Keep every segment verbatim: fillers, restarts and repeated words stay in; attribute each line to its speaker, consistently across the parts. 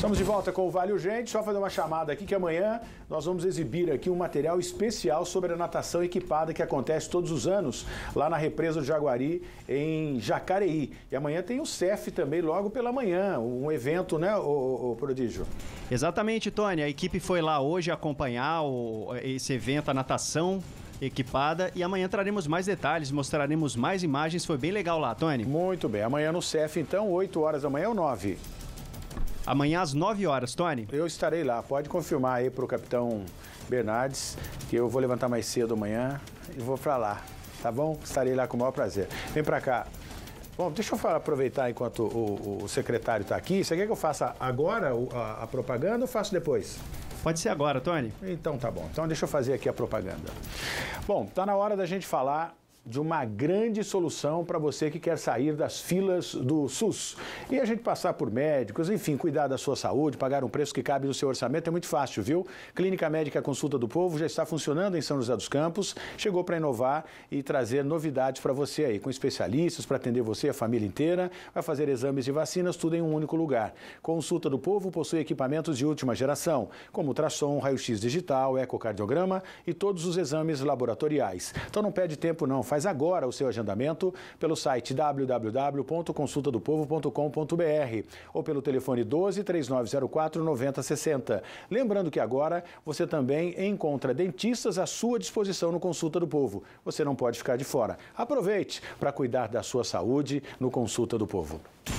Speaker 1: Estamos de volta com o Vale Urgente, só fazer uma chamada aqui que amanhã nós vamos exibir aqui um material especial sobre a natação equipada que acontece todos os anos lá na Represa do Jaguari, em Jacareí. E amanhã tem o C E F também, logo pela manhã, um evento, né, o, o Prodígio?
Speaker 2: Exatamente, Tony. A equipe foi lá hoje acompanhar o, esse evento, a natação equipada, e amanhã traremos mais detalhes, mostraremos mais imagens. Foi bem legal lá, Tony.
Speaker 1: Muito bem. Amanhã no C E F, então, oito horas da manhã ou nove?
Speaker 2: Amanhã às nove horas, Tony.
Speaker 1: Eu estarei lá. Pode confirmar aí para o capitão Bernardes que eu vou levantar mais cedo amanhã e vou para lá, tá bom? Estarei lá com o maior prazer. Vem para cá. Bom, deixa eu falar, aproveitar enquanto o, o secretário está aqui. Você quer que eu faça agora a, a propaganda ou faço depois?
Speaker 2: Pode ser agora, Tony.
Speaker 1: Então tá bom. Então deixa eu fazer aqui a propaganda. Bom, tá na hora da gente falar de uma grande solução para você que quer sair das filas do SUS. E a gente passar por médicos, enfim, cuidar da sua saúde, pagar um preço que cabe no seu orçamento é muito fácil, viu? Clínica Médica Consulta do Povo já está funcionando em São José dos Campos, chegou para inovar e trazer novidades para você aí, com especialistas para atender você e a família inteira, vai fazer exames e vacinas, tudo em um único lugar. Consulta do Povo possui equipamentos de última geração, como ultrassom, raio-x digital, ecocardiograma e todos os exames laboratoriais. Então não perde tempo não, faz agora o seu agendamento pelo site w w w ponto consulta do povo ponto com ponto b r ou pelo telefone doze, três nove zero quatro, nove zero seis zero. Lembrando que agora você também encontra dentistas à sua disposição no Consulta do Povo. Você não pode ficar de fora. Aproveite para cuidar da sua saúde no Consulta do Povo.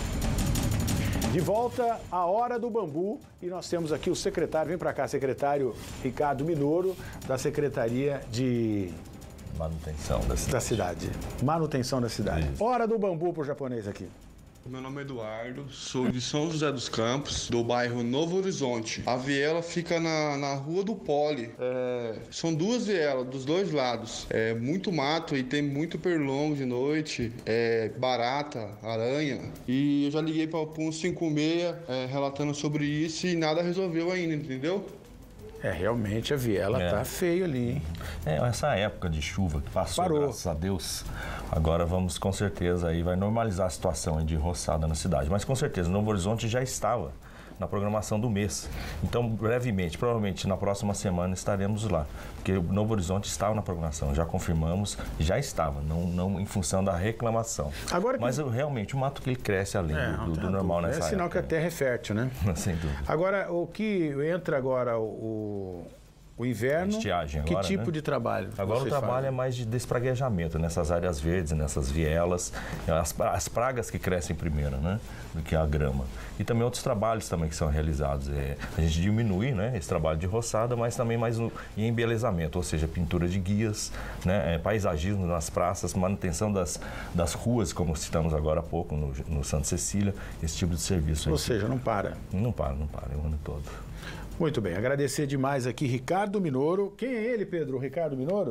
Speaker 1: De volta à Hora do Bambu e nós temos aqui o secretário, vem para cá, secretário Ricardo Minoro, da Secretaria de
Speaker 3: Manutenção da cidade.
Speaker 1: Da cidade. Manutenção da cidade. Isso. Hora do bambu pro japonês aqui.
Speaker 4: Meu nome é Eduardo, sou de São José dos Campos, do bairro Novo Horizonte. A viela fica na, na Rua do Poli. É, são duas vielas, dos dois lados. É muito mato e tem muito pernilongo de noite, é, barata, aranha. E eu já liguei para o cinco seis é, relatando sobre isso e nada resolveu ainda, entendeu?
Speaker 1: É, realmente a viela é. tá feio ali, hein?
Speaker 3: É, essa época de chuva que passou, Parou. graças a Deus, agora vamos com certeza aí, vai normalizar a situação de roçada na cidade. Mas com certeza, Novo Horizonte já estava na programação do mês. Então, brevemente, provavelmente na próxima semana estaremos lá. Porque o Novo Horizonte estava na programação, já confirmamos, já estava, não, não em função da reclamação. Agora que... Mas realmente o mato que ele cresce além é, do, do normal nessa época.
Speaker 1: É sinal que a terra é fértil, né?
Speaker 3: Sem dúvida.
Speaker 1: Agora, o que entra agora, o... O inverno,
Speaker 3: estiagem agora,
Speaker 1: que tipo
Speaker 3: né?
Speaker 1: de trabalho?
Speaker 3: Agora o trabalho fazem? é mais de despraguejamento nessas áreas verdes, nessas vielas, as, as pragas que crescem primeiro, né? Do que a grama. E também outros trabalhos também que são realizados. É, a gente diminui, né, esse trabalho de roçada, mas também mais no, em embelezamento, ou seja, pintura de guias, né, é, paisagismo nas praças, manutenção das, das ruas, como citamos agora há pouco, no, no Santa Cecília, esse tipo de serviço.
Speaker 1: Ou seja, não para?
Speaker 3: Não para, não para, é o ano todo.
Speaker 1: Muito bem, agradecer demais aqui Ricardo Minoro. Quem é ele, Pedro? Ricardo Minoro?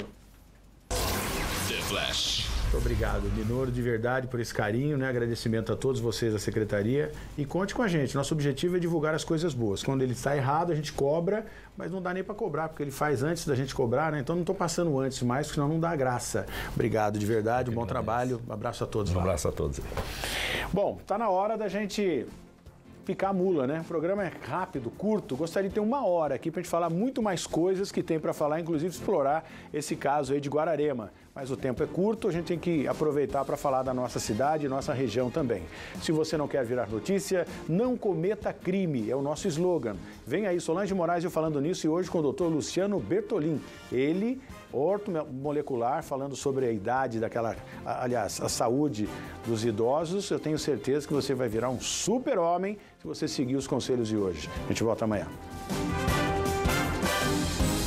Speaker 5: The Flash.
Speaker 1: Muito obrigado, Minoro, de verdade, por esse carinho, né? Agradecimento a todos vocês da Secretaria. E conte com a gente, nosso objetivo é divulgar as coisas boas. Quando ele está errado, a gente cobra, mas não dá nem para cobrar, porque ele faz antes da gente cobrar, né? Então não estou passando antes mais, senão não dá graça. Obrigado, de verdade, um bom trabalho. Um abraço a todos.
Speaker 3: Um abraço a todos.
Speaker 1: Bom, tá na hora da gente ficar a mula, né? O programa é rápido, curto, gostaria de ter uma hora aqui para a gente falar muito mais coisas que tem para falar, inclusive explorar esse caso aí de Guararema. Mas o tempo é curto, a gente tem que aproveitar para falar da nossa cidade e nossa região também. Se você não quer virar notícia, não cometa crime, é o nosso slogan. Vem aí Solange Moraes eu falando nisso e hoje com o doutor Luciano Bertolin. Ele, ortomolecular, falando sobre a idade daquela, aliás, a saúde dos idosos. Eu tenho certeza que você vai virar um super-homem se você seguir os conselhos de hoje. A gente volta amanhã.